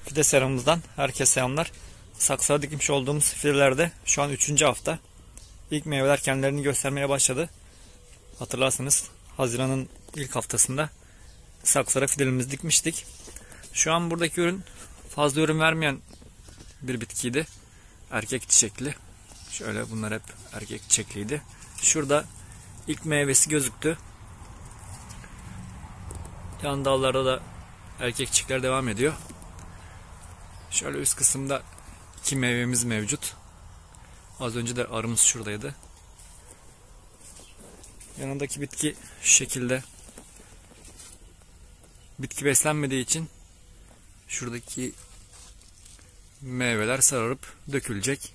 Fide seramımızdan herkese selamlar. Saksıda dikmiş olduğumuz fidelerde şu an 3. hafta. İlk meyveler kendilerini göstermeye başladı. Hatırlarsanız Haziran'ın ilk haftasında saksıda fidelerimizi dikmiştik. Şu an buradaki ürün fazla ürün vermeyen bir bitkiydi. Erkek çiçekli. Şöyle bunlar hep erkek çiçekliydi. Şurada ilk meyvesi gözüktü. Yan dallarda da erkek çiçekler devam ediyor. Şöyle üst kısımda 2 meyvemiz mevcut. Az önce de arımız şuradaydı. Yanındaki bitki şu şekilde. Bitki beslenmediği için şuradaki meyveler sararıp dökülecek.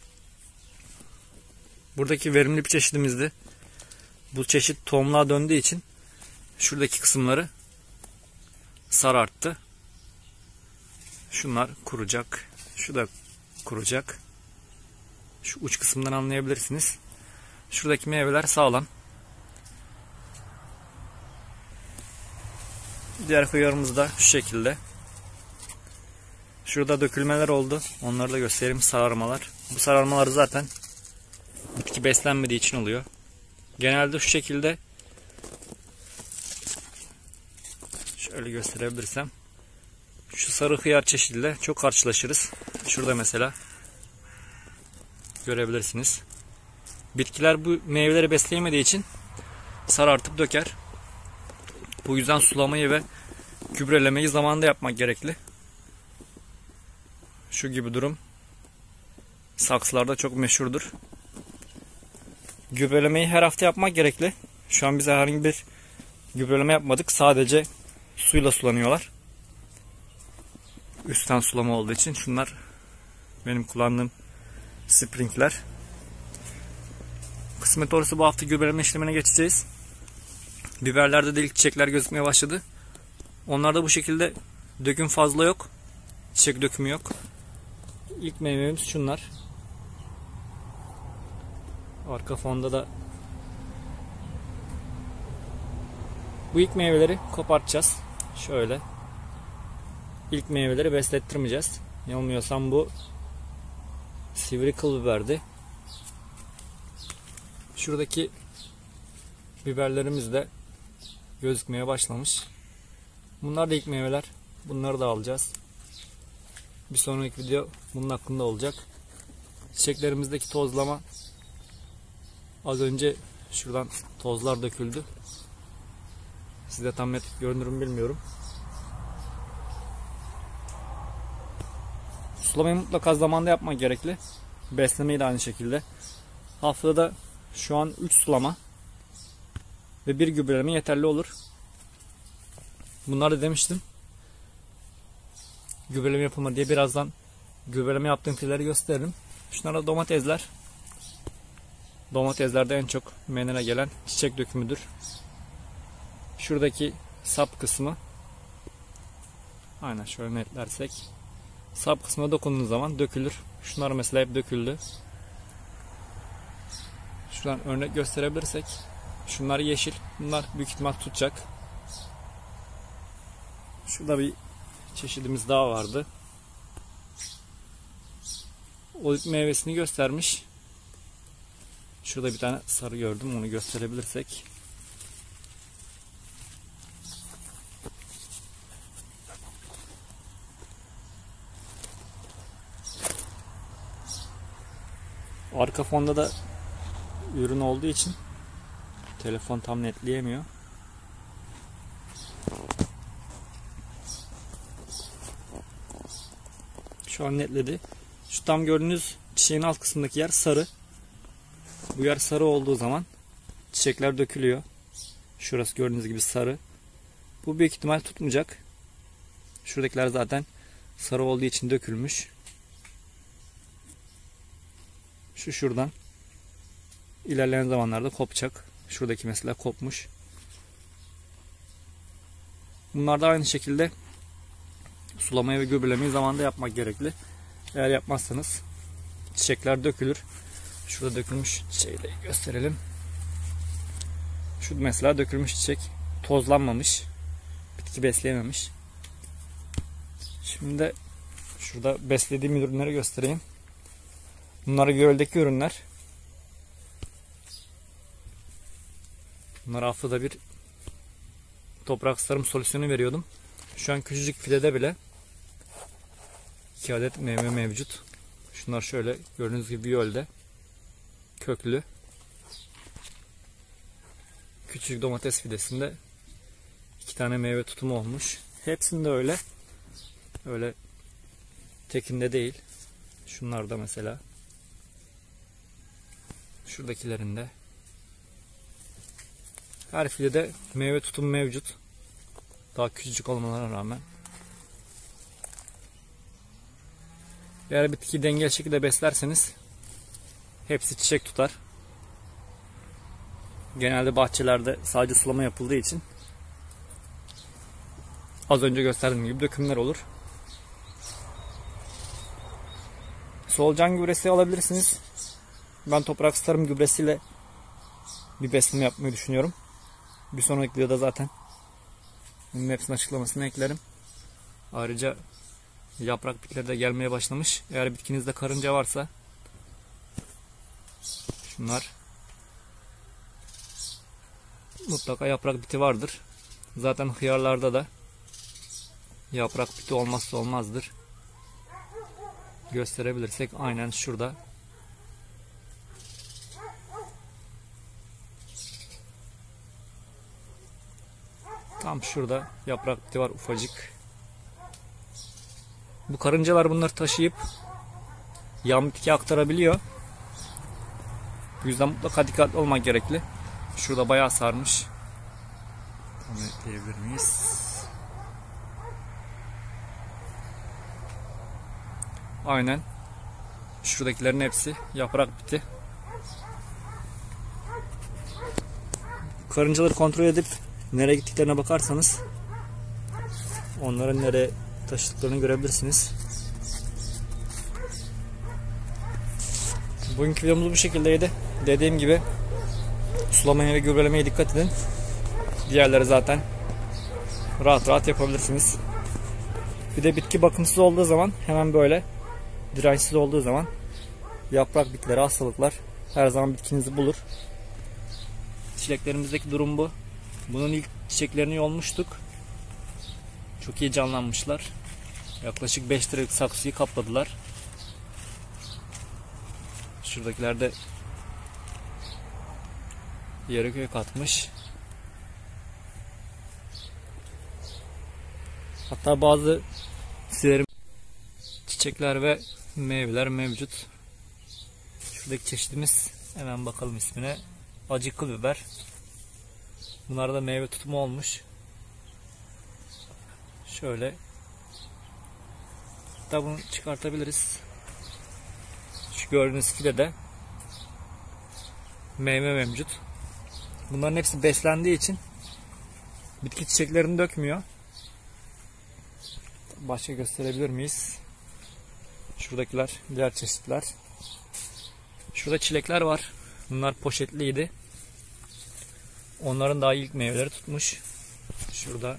Buradaki verimli bir çeşidimizdi. Bu çeşit tohumluğa döndüğü için şuradaki kısımları sararttı. Şunlar kuracak. Şu da kuracak. Şu uç kısımdan anlayabilirsiniz. Şuradaki meyveler sağlam. Diğer hıyarımız da şu şekilde. Şurada dökülmeler oldu. Onları da göstereyim. Sararmalar. Bu sararmalar zaten bitki beslenmediği için oluyor. Genelde şu şekilde şöyle gösterebilirsem şu sarı hıyar çeşidiyle çok karşılaşırız. Şurada mesela görebilirsiniz. Bitkiler bu meyveleri besleyemediği için sarartıp döker. Bu yüzden sulamayı ve gübrelemeyi zamanında yapmak gerekli. Şu gibi durum saksılarda çok meşhurdur. Gübrelemeyi her hafta yapmak gerekli. Şu an bize herhangi bir gübreleme yapmadık. Sadece suyla sulanıyorlar. Üstten sulama olduğu için şunlar benim kullandığım sprinkler. Kısmet olursa bu hafta gübreleme işlemine geçeceğiz. Biberlerde de ilk çiçekler gözükmeye başladı. Onlarda bu şekilde döküm fazla yok. Çiçek dökümü yok. İlk meyvemiz şunlar. Arka fonda da bu ilk meyveleri kopartacağız. Şöyle. İlk meyveleri beslettirmeyeceğiz. Yanılmıyorsam bu sivri kıl biberdi. Şuradaki biberlerimiz de gözükmeye başlamış. Bunlar da ilk meyveler. Bunları da alacağız. Bir sonraki video bunun hakkında olacak. Çiçeklerimizdeki tozlama, az önce şuradan tozlar döküldü. Size tam net görünür mü bilmiyorum. Sulamayı mutlaka zamanında yapmak gerekli. Beslemeyi de aynı şekilde. Haftada şu an 3 sulama ve 1 gübreleme yeterli olur. Bunları da demiştim. Gübreleme yapılmadı diye birazdan gübreleme yaptığım fideleri gösteririm. Şunlar da domatesler. Domateslerde en çok meydana gelen çiçek dökümüdür. Şuradaki sap kısmı, aynen şöyle netlersek, sap kısmına dokunduğunuz zaman dökülür. Şunlar mesela hep döküldü. Şuradan örnek gösterebilirsek, şunlar yeşil. Bunlar büyük ihtimal tutacak. Şurada bir çeşidimiz daha vardı. O ilk meyvesini göstermiş. Şurada bir tane sarı gördüm. Onu gösterebilirsek. Arka fonda da ürün olduğu için telefon tam netleyemiyor. Şu an netledi. Şu tam gördüğünüz çiçeğin alt kısmındaki yer sarı. Bu yer sarı olduğu zaman çiçekler dökülüyor. Şurası gördüğünüz gibi sarı. Bu büyük ihtimal tutmayacak. Şuradakiler zaten sarı olduğu için dökülmüş. Şu şuradan ilerleyen zamanlarda kopacak. Şuradaki mesela kopmuş. Bunlar da aynı şekilde sulamayı ve gübrelemeyi zamanında yapmak gerekli. Eğer yapmazsanız çiçekler dökülür. Şurada dökülmüş çiçeği de gösterelim. Şu mesela dökülmüş çiçek, tozlanmamış, bitki besleyememiş. Şimdi de Şurada beslediğim ürünleri göstereyim. Bunlar göldeki ürünler. Bunlara haftada bir toprak sarım solüsyonu veriyordum. Şu an küçücük filede bile 2 adet meyve mevcut. Şunlar şöyle gördüğünüz gibi gölde. Köklü. Küçük domates fidesinde 2 tane meyve tutumu olmuş. Hepsinde öyle. Öyle tekinde değil. Şunlar da mesela. Şuradakilerinde. Her filede meyve tutumu mevcut. Daha küçücük olmalarına rağmen. Eğer bitkiyi dengeli şekilde beslerseniz hepsi çiçek tutar. Genelde bahçelerde sadece sulama yapıldığı için az önce gösterdiğim gibi dökümler olur. Solucan gübresi alabilirsiniz. Ben toprak sarım gübresiyle bir besleme yapmayı düşünüyorum. Bir sonraki videoda zaten bunun hepsinin açıklamasını eklerim. Ayrıca yaprak bitkileri de gelmeye başlamış. Eğer bitkinizde karınca varsa şunlar mutlaka yaprak biti vardır. Zaten hıyarlarda da yaprak biti olmazsa olmazdır. Gösterebilirsek aynen şurada. Tam şurada yaprak biti var ufacık. Bu karıncalar bunları taşıyıp yan bitkiye aktarabiliyor. Bu yüzden mutlaka dikkatli olmak gerekli. Şurada bayağı sarmış. Onu ekleyebilir miyiz? Aynen. Şuradakilerin hepsi yaprak biti. Karıncaları kontrol edip nereye gittiklerine bakarsanız onların nereye taşıdıklarını görebilirsiniz. Bugünkü videomuz bu şekildeydi. Dediğim gibi sulamaya ve gübrelemeye dikkat edin. Diğerleri zaten rahat rahat yapabilirsiniz. Bir de bitki bakımsız olduğu zaman, hemen böyle dirençsiz olduğu zaman yaprak bitkileri, hastalıklar her zaman bitkinizi bulur. Çileklerimizdeki durum bu. Bunun ilk çiçeklerini yolmuştuk. Çok iyi canlanmışlar. Yaklaşık 5 liralık saksıyı kapladılar. Şuradakiler de yarı kök atmış. Hatta bazı çiçekler ve meyveler mevcut. Şuradaki çeşidimiz, hemen bakalım ismine. Acıklı biber. Bunlar da meyve tutumu olmuş. Şöyle. Hatta bunu çıkartabiliriz. Şu gördüğünüz fide de meyve mevcut. Bunların hepsi beslendiği için bitki çiçeklerini dökmüyor. Başka gösterebilir miyiz? Şuradakiler diğer çeşitler. Şurada çilekler var. Bunlar poşetliydi. Onların daha ilk meyveleri tutmuş. Şurada.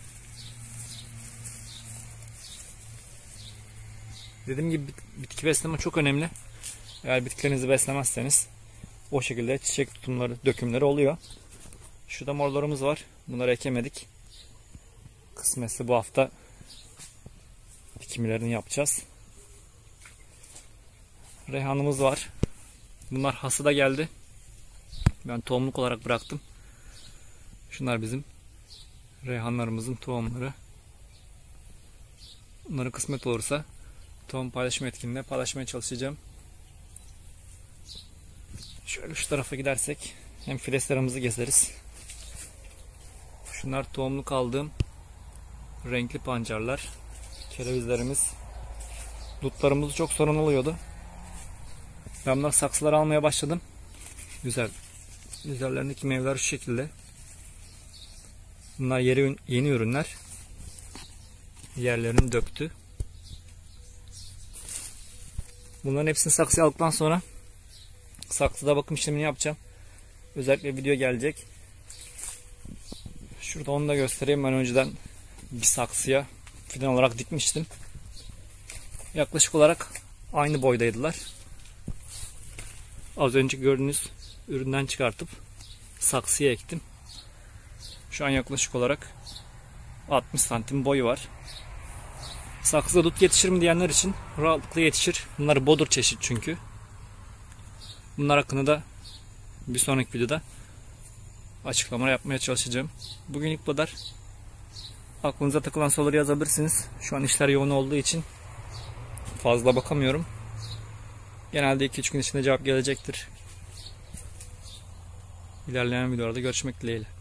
Dediğim gibi bitki besleme çok önemli. Eğer bitkilerinizi beslemezseniz o şekilde çiçek tutumları, dökümleri oluyor. Şurada morlarımız var. Bunları ekemedik. Kısmetse bu hafta dikimlerini yapacağız. Reyhanımız var. Bunlar hasıda geldi. Ben tohumluk olarak bıraktım. Şunlar bizim reyhanlarımızın tohumları. Bunları kısmet olursa tohum paylaşma etkinliğinde paylaşmaya çalışacağım. Şöyle şu tarafa gidersek hem fileslerimizi gezeriz. Şunlar tohumluk aldığım renkli pancarlar. Kerevizlerimiz. Dutlarımız çok sorun oluyordu. Ben bunları saksılara almaya başladım. Güzel. Üzerlerindeki meyveler şu şekilde. Bunlar yeni ürünler. Yerlerini döktü. Bunların hepsini saksıya aldıktan sonra saksıda bakım işlemini yapacağım. Özellikle video gelecek. Şurada onu da göstereyim. Ben önceden bir saksıya fidan olarak dikmiştim. yaklaşık olarak aynı boydaydılar. Az önce gördüğünüz üründen çıkartıp saksıya ektim. Şu an yaklaşık olarak 60 santim boyu var. Saksıda dut yetişir mi diyenler için rahatlıkla yetişir. Bunlar bodur çeşit çünkü. Bunlar hakkında da bir sonraki videoda açıklama yapmaya çalışacağım. Bugünlük bu kadar. Aklınıza takılan soruları yazabilirsiniz. Şu an işler yoğun olduğu için fazla bakamıyorum. Genelde 2-3 gün içinde cevap gelecektir. İlerleyen videolarda görüşmek dileğiyle.